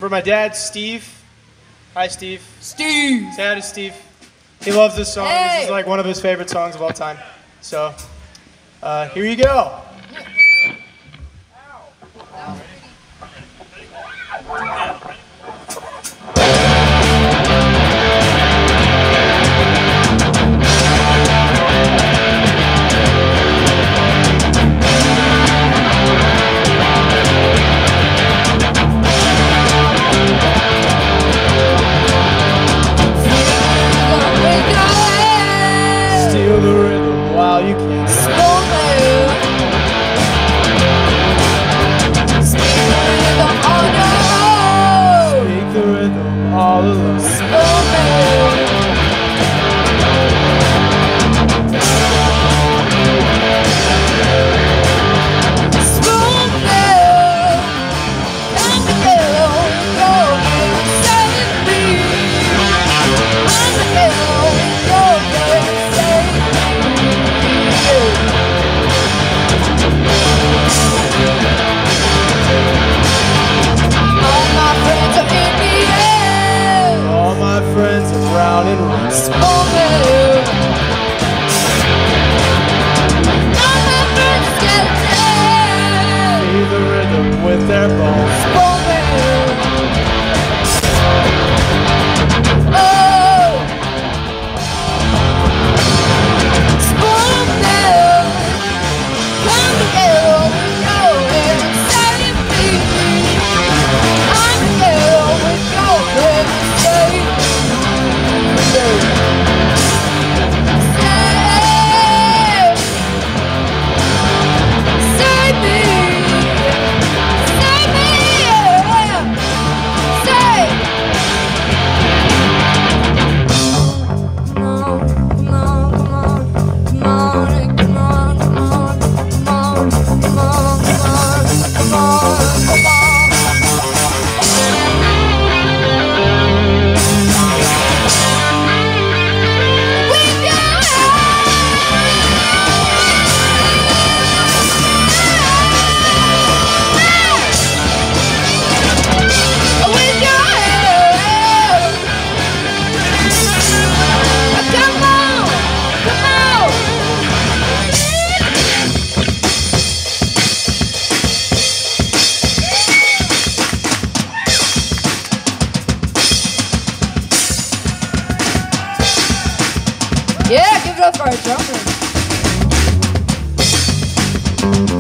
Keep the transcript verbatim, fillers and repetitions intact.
For my dad, Steve. Hi, Steve. Steve! Say hi to Steve. He loves this song. Hey. This is like one of his favorite songs of all time. So, uh, here you go. Feel the rhythm while you can. Speak the rhythm all alone. All my friends are brown and red. Feel the rhythm with their bones. Yeah, give it up for our drummer.